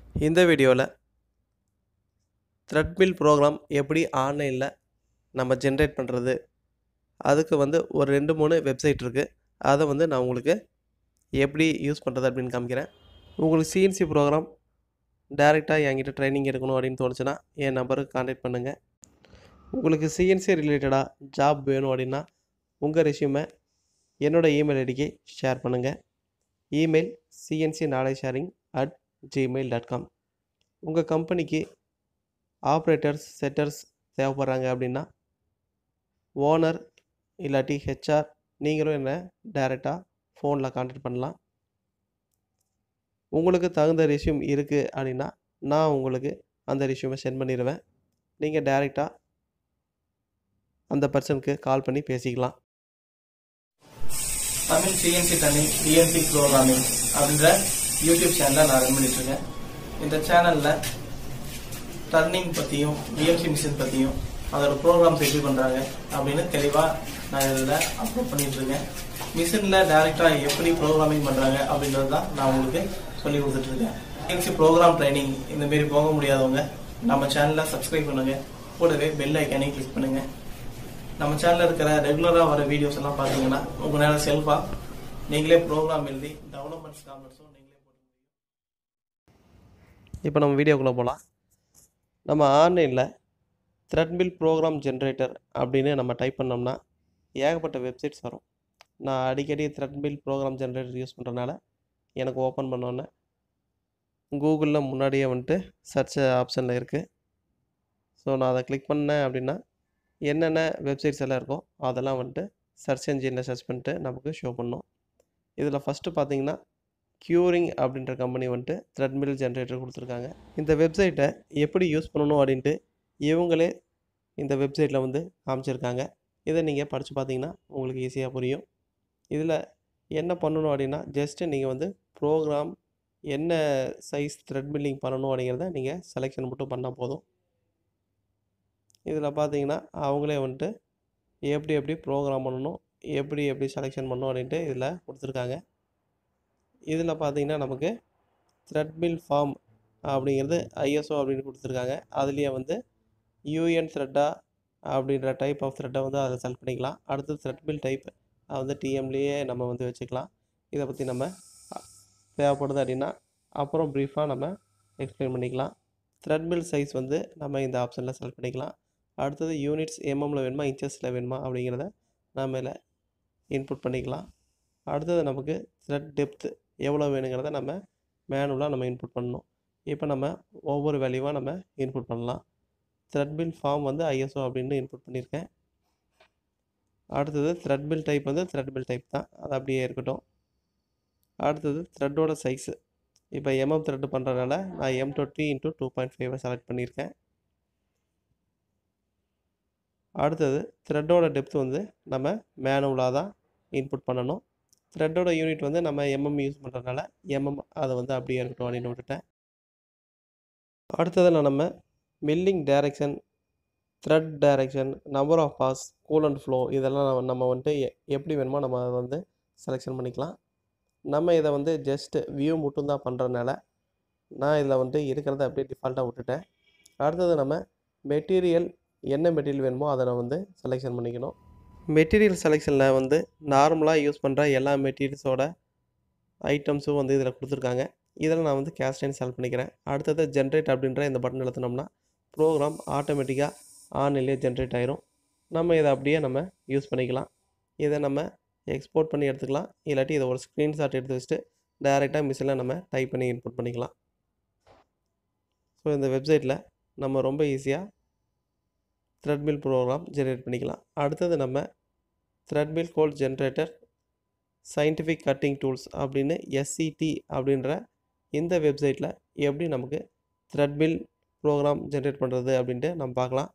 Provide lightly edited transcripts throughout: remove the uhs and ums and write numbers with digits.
இந்த வீடியோவில் treadmill program எப்படி ஆன்லைனில் நம்ம ஜென்ரேட் பண்ணுறது, அதுக்கு ஒரு 2-3 வெப்சைட் இருக்குது. அதை நான் உங்களுக்கு எப்படி யூஸ் பண்ணுறது அப்படின்னு காமிக்கிறேன். உங்களுக்கு சிஎன்சி ப்ரோக்ராம் டைரெக்டாக என்கிட்ட ட்ரைனிங் எடுக்கணும் அப்படின்னு தோணுச்சுன்னா என் நம்பருக்கு கான்டாக்ட் பண்ணுங்கள். உங்களுக்கு சிஎன்சி ரிலேட்டடாக ஜாப் வேணும் அப்படின்னா உங்கள் ரெஸ்யூமை என்னோடய இமெயில் ஐடிக்கு ஷேர் பண்ணுங்கள். Email cncknowledgesharing@gmail.com. உங்கள் கம்பெனிக்கு ஆப்ரேட்டர்ஸ் செட்டர்ஸ் தேவைப்படுறாங்க அப்படின்னா ஓனர் இல்லாட்டி ஹெச்ஆர் நீங்களும் என்னை டைரெக்டாக ஃபோனில் கான்டாக்ட் பண்ணலாம். உங்களுக்கு தகுந்த ரெஸ்யூம் இருக்குது அப்படின்னா நான் உங்களுக்கு அந்த ரெஸ்யூமை சென்ட் பண்ணிடுவேன். நீங்கள் டைரெக்டாக அந்த பர்சனுக்கு கால் பண்ணி பேசிக்கலாம். Tamil CNC training TNP programming அப்படின்ற யூடியூப் சேனலை நான் ரன் பண்ணிட்டுருக்கேன். இந்த சேனலில் டர்னிங் பற்றியும் டிஎம்சி மிஷின் பற்றியும் அதோட ப்ரோக்ராம்ஸ் எப்படி பண்ணுறாங்க அப்படின்னு தெளிவாக நான் இதில் அப்லோட் பண்ணிட்டுருக்கேன். மிஷினில் டைரெக்டாக எப்படி ப்ரோக்ராமிங் பண்ணுறாங்க அப்படின்றது தான் நான் உங்களுக்கு சொல்லி கொடுத்துட்ருக்கேன். சிஎன்சி ப்ரோக்ராம் ட்ரைனிங் இந்தமாரி போக முடியாதவங்க நம்ம சேனலை சப்ஸ்கிரைப் பண்ணுங்கள். கூடவே பெல் ஐக்கானையும் கிளிக் பண்ணுங்கள். நம்ம சேனலில் இருக்கிற ரெகுலராக வர வீடியோஸ் எல்லாம் பார்த்தீங்கன்னா உங்கள் நேரம் செல்ஃபாக நீங்களே ப்ரோக்ராம் எழுதி டெவலப்மெண்ட்ஸ் காமெண்ட்ஸும் நீங்களே போட முடியும். இப்போ நம்ம வீடியோக்குள்ளே போகலாம். நம்ம ஆன்லைனில் த்ரெட்மில் ப்ரோக்ராம் ஜென்ரேட்டர் அப்படின்னு நம்ம டைப் பண்ணோம்னா ஏகப்பட்ட வெப்சைட்ஸ் வரும். நான் அடிக்கடி த்ரெட்மில் ப்ரோக்ராம் ஜென்ரேட்டர் யூஸ் பண்ணுறதுனால எனக்கு ஓப்பன் பண்ணோன்னே கூகுளில் முன்னாடியே சர்ச் ஆப்ஷனில் இருக்குது. ஸோ நான் அதை கிளிக் பண்ணேன் அப்படின்னா என்னென்ன வெப்சைட்ஸ் எல்லாம் இருக்கோ அதெல்லாம் சர்ச் என்ஜினில் சர்ச் பண்ணிட்டு நமக்கு ஷோ பண்ணோம். இதில் ஃபஸ்ட்டு பார்த்தீங்கன்னா க்யூரிங் அப்படின்ற கம்பெனி த்ரெட்மில் ஜென்ரேட்டர் கொடுத்துருக்காங்க. இந்த வெப்சைட்டை எப்படி யூஸ் பண்ணணும் அப்படின்ட்டு இவங்களே இந்த வெப்சைட்டில் காமிச்சிருக்காங்க. இதை நீங்கள் படித்து பார்த்தீங்கன்னா உங்களுக்கு ஈஸியாக புரியும். இதில் என்ன பண்ணணும் அப்படின்னா ஜஸ்ட்டு நீங்கள் ப்ரோக்ராம் என்ன சைஸ் த்ரெட்மில்லிங் பண்ணணும் அப்படிங்கிறத நீங்கள் செலெக்ஷன் மட்டும் பண்ணால் போதும். இதில் பார்த்தீங்கன்னா அவங்களே எப்படி எப்படி ப்ரோக்ராம் பண்ணணும், எப்படி எப்படி செலெக்ஷன் பண்ணணும் அப்படின்ட்டு இதில் கொடுத்துருக்காங்க. இதில் பார்த்தீங்கன்னா நமக்கு த்ரெட்மில் ஃபார்ம் அப்படிங்கிறது ஐஎஸ்ஓ அப்படின்னு கொடுத்துருக்காங்க. அதுலேயே யூஎன் த்ரெட்டா அப்படின்ற டைப் ஆஃப் த்ரெட்டை அதில் செலக்ட் பண்ணிக்கலாம். அடுத்து த்ரெட்மில் டைப் டிஎம்லேயே நம்ம வச்சுக்கலாம். இதை பற்றி நம்ம தேவைப்படுது அப்படின்னா அப்புறம் ப்ரீஃபாக நம்ம எக்ஸ்பிளைன் பண்ணிக்கலாம். த்ரெட்மில் சைஸ் நம்ம இந்த ஆப்ஷனில் செலக்ட் பண்ணிக்கலாம். அடுத்தது யூனிட்ஸ் எம்எம்மில் வேணுமா இன்ச்சஸில் வேணுமா அப்படிங்கிறத நம்ம இதில் இன்புட் பண்ணிக்கலாம். அடுத்தது நமக்கு த்ரெட் டெப்த்து எவ்வளோ வேணுங்கிறத நம்ம மேனுவலாக நம்ம இன்புட் பண்ணணும். இப்போ நம்ம ஒவ்வொரு வேல்யூவாக நம்ம இன்புட் பண்ணலாம். த்ரெட்மில் ஃபார்ம் ஐஎஸ்ஓ அப்படின்னு இன்புட் பண்ணியிருக்கேன். அடுத்தது த்ரெட்மில் டைப் த்ரெட்மில் டைப் தான், அது அப்படியே இருக்கட்டும். அடுத்தது த்ரெட்டோட சைஸு இப்போ எம்எம் த்ரெட்டு பண்ணுறதுனால நான் M20x2.5 செலக்ட் பண்ணியிருக்கேன். அடுத்தது த்ரெட்டோட டெப்த் நம்ம மேனுவலாக தான் இன்புட் பண்ணணும். த்ரெட்டோட யூனிட் நம்ம எம்எம் யூஸ் பண்ணுறதுனால எம்எம் அதை அப்படியே இருக்கட்டும் அப்படின்னு விட்டுட்டேன். அடுத்ததில் நம்ம milling direction, thread direction, number of pass, coolant flow இதெல்லாம் நம்ம எப்படி வேணுமோ நம்ம அதை செலெக்ஷன் பண்ணிக்கலாம். நம்ம இதை ஜஸ்ட் வியூ மட்டும்தான் பண்ணுறதுனால நான் இதில் இருக்கிறத அப்படியே டிஃபால்ட்டாக விட்டுட்டேன். அடுத்தது நம்ம மெட்டீரியல் என்ன மெட்டீரியல் வேணுமோ அதை நான் செலெக்ஷன் பண்ணிக்கணும். மெட்டீரியல் செலெக்ஷனில் நார்மலாக யூஸ் பண்ணுற எல்லா மெட்டீரியல்ஸோட ஐட்டம்ஸும் இதில் கொடுத்துருக்காங்க. இதில் நான் கேஸ்டைன் செலக்ட் பண்ணிக்கிறேன். அடுத்தது ஜென்ரேட் அப்படின்ற இந்த பட்டன் அழுத்தினோம்னா ப்ரோக்ராம் ஆட்டோமேட்டிக்காக ஆன்லைன்லேயே ஜென்ரேட் ஆயிரும். நம்ம இதை அப்படியே நம்ம யூஸ் பண்ணிக்கலாம். இதை நம்ம எக்ஸ்போர்ட் பண்ணி எடுத்துக்கலாம். இல்லாட்டி இதை ஒரு ஸ்க்ரீன்ஷாட் எடுத்து வச்சுட்டு டைரெக்டாக மிஷினில் நம்ம டைப் பண்ணி இன்புட் பண்ணிக்கலாம். ஸோ இந்த வெப்சைட்டில் நம்ம ரொம்ப ஈஸியாக த்ரெட்மில் ப்ரோக்ராம் ஜென்ரேட் பண்ணிக்கலாம். அடுத்தது நம்ம thread mill code generator scientific cutting tools அப்படின்னு SCT அப்படின்ற இந்த வெப்சைட்டில் எப்படி நமக்கு த்ரெட்மில் ப்ரோக்ராம் ஜென்ரேட் பண்ணுறது அப்படின்ட்டு நம்ம பார்க்கலாம்.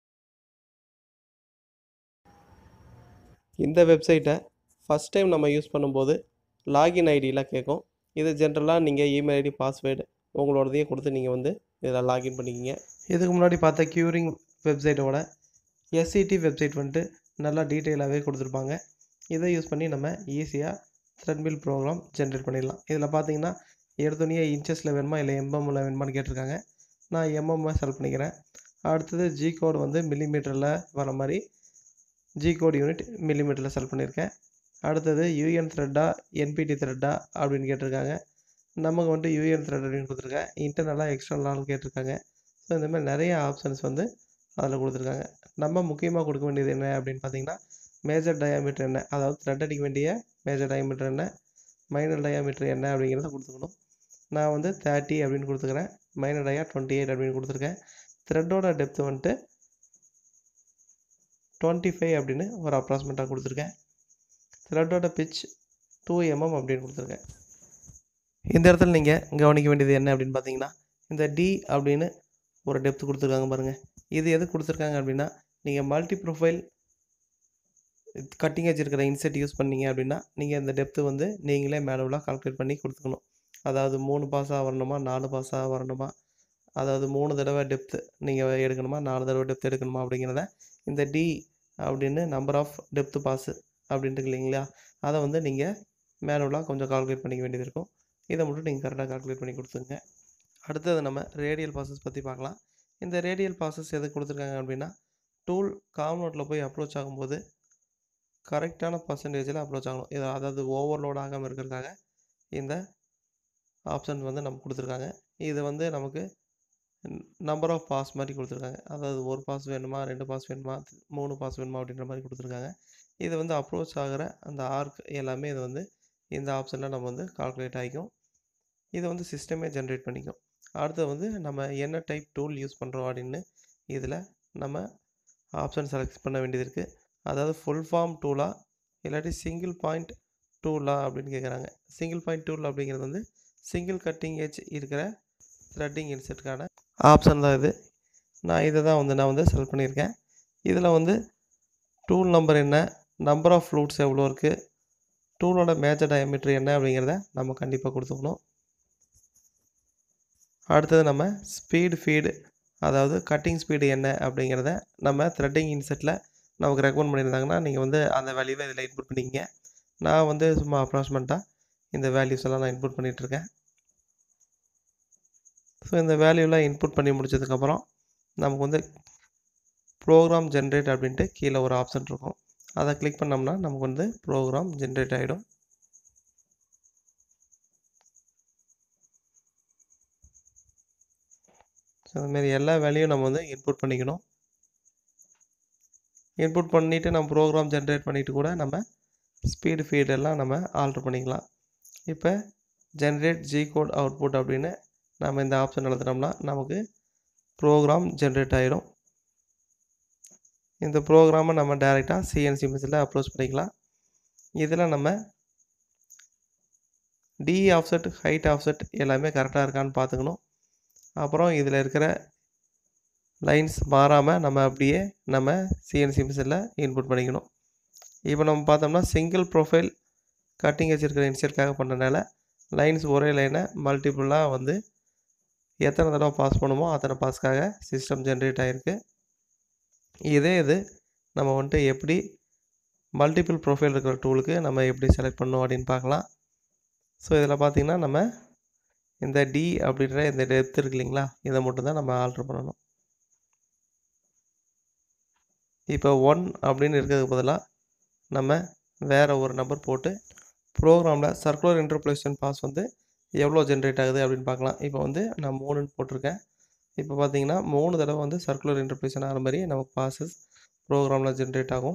இந்த வெப்சைட்டை ஃபஸ்ட் டைம் நம்ம யூஸ் பண்ணும்போது லாகின் ஐடியெலாம் கேட்கும். இது ஜென்ரலாக நீங்கள் இமெயில் ஐடி பாஸ்வேர்டு உங்களோடதையே கொடுத்து நீங்கள் இதில் லாகின் பண்ணிக்கிங்க. இதுக்கு முன்னாடி பார்த்த க்யூரிங் வெப்சைட்டோட SCT வெப்சைட் நல்லா டீட்டெயிலாகவே கொடுத்துருப்பாங்க. இதை யூஸ் பண்ணி நம்ம ஈஸியாக த்ரெட்மில் ப்ரோக்ராம் ஜென்ரேட் பண்ணிடலாம். இதில் பார்த்தீங்கன்னா எடுத்தோடனே இன்ச்சஸில் வேணுமா இல்லை எம்எம்மில் வேணுமான்னு கேட்டிருக்காங்க. நான் எம்எம்மை செலக்ட் பண்ணிக்கிறேன். அடுத்தது ஜி கோடு வந்து மில்லிமீட்டரில் வர மாதிரி ஜி கோட் யூனிட் மில்லிமீட்டரில் செலக்ட் பண்ணியிருக்கேன். அடுத்தது யூஎன் த்ரெட்டா என்பிடி த்ரெட்டா அப்படின்னு கேட்டிருக்காங்க. நமக்கு வந்துட்டு யூஎன் த்ரெட் அப்படின்னு கொடுத்துருக்கேன். இன்டர்னலாக எக்ஸ்டர்னலாக கேட்டிருக்காங்க. ஸோ இந்த மாதிரி நிறைய ஆப்ஷன்ஸ் வந்து அதில் கொடுத்துருக்காங்க. நம்ம முக்கியமாக கொடுக்க வேண்டியது என்ன அப்படின்னு பார்த்தீங்கன்னா, மேஜர் டயாமீட்டர் என்ன, அதாவது த்ரெட் அடிக்க வேண்டிய மேஜர் டயாமீட்டர் என்ன, மைனர் டயாமீட்டர் என்ன அப்படிங்கிறத கொடுத்துக்கணும். நான் வந்து 30 அப்படின்னு கொடுத்துக்கிறேன். மைனர் டயா 28 அப்படின்னு கொடுத்துருக்கேன். த்ரெட்டோட டெப்த் வந்துட்டு 25 அப்படின்னு ஒரு அப்ராக்சிமேட்டாக கொடுத்துருக்கேன். த்ரெட்டோட பிச் 2 mm அப்படின்னு கொடுத்துருக்கேன். இந்த இடத்துல நீங்கள் கவனிக்க வேண்டியது என்ன அப்படின்னு பார்த்தீங்கன்னா, இந்த டி அப்படின்னு ஒரு டெப்த் கொடுத்துருக்காங்க பாருங்கள். இது எது கொடுத்துருக்காங்க அப்படின்னா, நீங்கள் மல்டி ப்ரொஃபைல் கட்டிங் எட்ஜ் இருக்கிற இன்செட் யூஸ் பண்ணீங்க அப்படின்னா, நீங்கள் இந்த டெப்த்து வந்து நீங்களே மேனுவலாக கால்குலேட் பண்ணி கொடுத்துக்கணும். அதாவது 3 பாஸாக வரணுமா, 4 பாஸாக வரணுமா, அதாவது 3 தடவை டெப்த்து நீங்கள் எடுக்கணுமா, 4 தடவை டெப்த் எடுக்கணுமா அப்படிங்கிறத இந்த டி அப்படின்னு நம்பர் ஆஃப் டெப்த்து பாஸு அப்படின்ட்டு இல்லைங்களா, அதை வந்து நீங்கள் மேனுவலாக கொஞ்சம் கால்குலேட் பண்ணிக்க வேண்டியது இருக்கும். இதை மட்டும் நீங்கள் கரெக்டாக கால்குலேட் பண்ணி கொடுத்துங்க. அடுத்தது நம்ம ரேடியல் பாஸஸ் பற்றி பார்க்கலாம். இந்த ரேடியல் பாஸஸ் எதுக்கு கொடுத்துருக்காங்க அப்படின்னா, டூல் காம்னோட்டில் போய் அப்ரோச் ஆகும்போது கரெக்டான பர்சன்டேஜில் அப்ரோச் ஆகணும். இது அதாவது ஓவர்லோட் ஆகாமல் இருக்கிறதுக்காக இந்த ஆப்ஷன் வந்து நம்ம கொடுத்துருக்காங்க. இது வந்து நமக்கு நம்பர் ஆஃப் பாஸ் மாதிரி கொடுத்துருக்காங்க. அதாவது 1 பாஸ் வேணுமா, 2 பாஸ் வேணுமா, 3 பாஸ் வேணுமா அப்படின்ற மாதிரி கொடுத்துருக்காங்க. இது வந்து அப்ரோச் ஆகிற அந்த ஆர்க் எல்லாமே இது வந்து இந்த ஆப்ஷனில் நம்ம வந்து கால்குலேட் ஆகிக்கும். இதை வந்து சிஸ்டமே ஜென்ரேட் பண்ணிக்கும். அடுத்து வந்து நம்ம என்ன டைப் டூல் யூஸ் பண்ணுறோம் அப்படின்னு இதில் நம்ம ஆப்ஷன் செலக்ட் பண்ண வேண்டியது இருக்குது. அதாவது ஃபுல் ஃபார்ம் டூலா இல்லாட்டி சிங்கிள் பாயிண்ட் டூலா அப்படின்னு கேட்குறாங்க. சிங்கிள் பாயிண்ட் டூல் அப்படிங்கிறது வந்து சிங்கிள் கட்டிங் எட்ஜ் இருக்கிற த்ரெட்டிங் இன்செட்டுக்கான ஆப்ஷன் தான் இது. இதை தான் வந்து நான் வந்து செலக்ட் பண்ணியிருக்கேன். இதில் வந்து டூல் நம்பர் என்ன, நம்பர் ஆஃப் ஃப்ளூட்ஸ் எவ்வளோ இருக்குது, டூலோட மேஜர் டயாமீட்டர் என்ன அப்படிங்கிறத நம்ம கண்டிப்பாக கொடுத்துக்கணும். அடுத்தது நம்ம ஸ்பீடு ஃபீடு, அதாவது கட்டிங் ஸ்பீடு என்ன அப்படிங்கிறத நம்ம த்ரெட்டிங் இன்செட்டில் நமக்கு ரெக்கமெண்ட் பண்ணியிருந்தாங்கன்னா நீங்கள் வந்து அந்த வேல்யூவை இதில் இன்புட் பண்ணிக்கிங்க. நான் வந்து சும்மா அப்ராக்சிமேட்டாக இந்த வேல்யூஸ் எல்லாம் நான் இன்புட் பண்ணிகிட்ருக்கேன். ஸோ இந்த வேல்யூலாம் இன்புட் பண்ணி முடிச்சதுக்கப்புறம் நமக்கு வந்து ப்ரோக்ராம் ஜென்ரேட் அப்படின்ட்டு கீழே ஒரு ஆப்ஷன் இருக்கும். அதை கிளிக் பண்ணோம்னா நமக்கு வந்து ப்ரோக்ராம் ஜென்ரேட் ஆகிடும். ஸோ அதுமாரி எல்லா வேல்யூயும் நம்ம வந்து இன்புட் பண்ணிக்கணும். இன்புட் பண்ணிவிட்டு நம்ம ப்ரோக்ராம் ஜென்ரேட் பண்ணிவிட்டு கூட நம்ம ஸ்பீடு ஃபீடெல்லாம் நம்ம ஆல்ட்ரு பண்ணிக்கலாம். இப்போ ஜென்ரேட் ஜி கோட் அவுட்புட் அப்படின்னு நம்ம இந்த ஆப்ஷன் எழுதுனோம்னா நமக்கு ப்ரோக்ராம் ஜென்ரேட் ஆகிடும். இந்த ப்ரோக்ராமை நம்ம டைரெக்டாக சிஎன்சி மிஷினில் அப்ரோச் பண்ணிக்கலாம். இதில் நம்ம டி ஆஃப்செட், ஹைட் ஆஃப்செட் எல்லாமே கரெக்டாக இருக்கான்னு பார்த்துக்கணும். அப்புறம் இதில் இருக்கிற லைன்ஸ் மாறாமல் நம்ம அப்படியே நம்ம சிஎன்சி மிஷினில் இன்புட் பண்ணிக்கணும். இப்போ நம்ம பார்த்தோம்னா சிங்கிள் ப்ரொஃபைல் கட்டிங் வச்சுருக்கிற இன்செட்காக பண்ணுறதுனால லைன்ஸ் ஒரே லைனை மல்டிப்புளாக வந்து எத்தனை தடவை பாஸ் பண்ணுமோ அத்தனை பாஸ்க்காக சிஸ்டம் ஜென்ரேட் ஆகிருக்கு. இது நம்ம வந்துட்டு எப்படி மல்டிபிள் ப்ரொஃபைல் இருக்கிற டூலுக்கு நம்ம எப்படி செலக்ட் பண்ணணும் அப்படின்னு பார்க்கலாம். ஸோ இதில் பார்த்திங்கன்னா நம்ம இந்த டி அப்படின்ற இந்த டெப்த் இருக்கு இல்லைங்களா, இதை மட்டும்தான் நம்ம ஆல்ட்ரு பண்ணணும். இப்போ 1 அப்படின்னு இருக்கிறதுக்கு பதிலாக நம்ம வேறு ஒரு நம்பர் போட்டு ப்ரோக்ராமில் சர்க்குலர் இன்டர்போலேஷன் பாஸ் வந்து எவ்வளோ ஜென்ரேட் ஆகுது அப்படின்னு பார்க்கலாம். இப்போ வந்து நான் 3ன்னு போட்டிருக்கேன். இப்போ பார்த்தீங்கன்னா 3 தடவை வந்து சர்க்குலர் இன்டர்போலேஷன் ஆகிற மாதிரி நமக்கு பாஸஸ் ப்ரோக்ராமில் ஜென்ரேட் ஆகும்.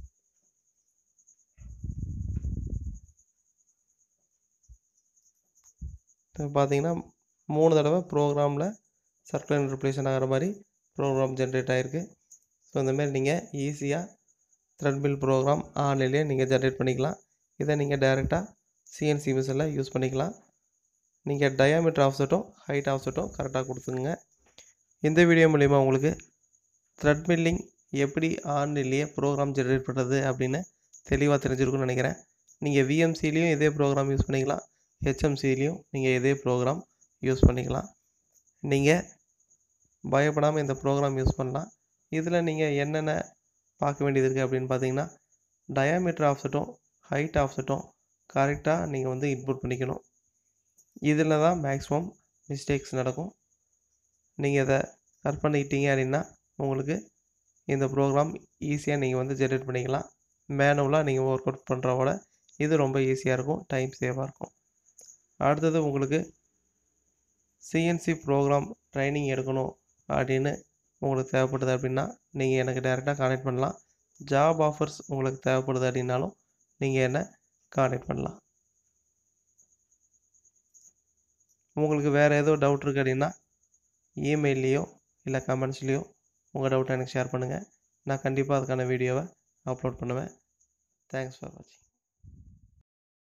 இப்போ பார்த்தீங்கன்னா 3 தடவை ப்ரோக்ராமில் சர்க்குலர் இன்டர்போலேஷன் ஆகிற மாதிரி ப்ரோக்ராம் ஜென்ரேட் ஆகிருக்கு. ஸோ இந்தமாரி நீங்கள் ஈஸியாக த்ரெட்மில் ப்ரோக்ராம் ஆன்லைன்லேயே நீங்கள் ஜென்ரேட் பண்ணிக்கலாம். இதை நீங்கள் டைரெக்டாக சிஎன்சி மிஷினில் யூஸ் பண்ணிக்கலாம். நீங்கள் டயாமீட்டர் ஆஃப்செட்டும் ஹைட் ஆஃப்செட்டும் கரெக்டாக கொடுத்துங்க. இந்த வீடியோ மூலிமா உங்களுக்கு த்ரெட்மில்லிங் எப்படி ஆன்லைன்லேயே ப்ரோக்ராம் ஜென்ரேட் பண்ணுறது அப்படின்னு தெளிவாக தெரிஞ்சிருக்குன்னு நினைக்கிறேன். நீங்கள் விஎம்சிலையும் இதே ப்ரோக்ராம் யூஸ் பண்ணிக்கலாம், ஹெச்எம்சிலையும் நீங்கள் இதே ப்ரோக்ராம் யூஸ் பண்ணிக்கலாம். நீங்கள் பயப்படாமல் இந்த ப்ரோக்ராம் யூஸ் பண்ணலாம். இதில் நீங்கள் என்னென்ன பார்க்க வேண்டியது இருக்குது அப்படின்னு பார்த்தீங்கன்னா, டயாமீட்டர் ஆஃப்செட்டும் ஹைட் ஆஃப்செட்டும் கரெக்டாக நீங்கள் வந்து இன்புட் பண்ணிக்கணும். இதில் தான் மேக்ஸிமம் மிஸ்டேக்ஸ் நடக்கும். நீங்கள் இதை கட் பண்ணிக்கிட்டீங்க அப்படின்னா உங்களுக்கு இந்த ப்ரோக்ராம் ஈஸியாக நீங்கள் வந்து ஜென்ரேட் பண்ணிக்கலாம். மேனுவலாக நீங்கள் ஒர்க் அவுட் பண்ணுறத விட இது ரொம்ப ஈஸியாக இருக்கும், டைம் சேவாக இருக்கும். அடுத்தது உங்களுக்கு சிஎன்சி ப்ரோக்ராம் ட்ரைனிங் எடுக்கணும் அப்படின்னு உங்களுக்கு தேவைப்படுது அப்படின்னா நீங்கள் எனக்கு டைரெக்டாக கான்டெக்ட் பண்ணலாம். ஜாப் ஆஃபர்ஸ் உங்களுக்கு தேவைப்படுது அப்படின்னாலும் நீங்கள் என்னை கான்டெக்ட் பண்ணலாம். உங்களுக்கு வேறு ஏதோ டவுட் இருக்குது அப்படின்னா இமெயில்லையோ இல்லை கமெண்ட்ஸ்லேயோ உங்கள் டவுட்டை எனக்கு ஷேர் பண்ணுங்கள். நான் கண்டிப்பாக அதுக்கான வீடியோவை அப்லோட் பண்ணுவேன். தேங்க்ஸ் ஃபார் வாட்சிங்.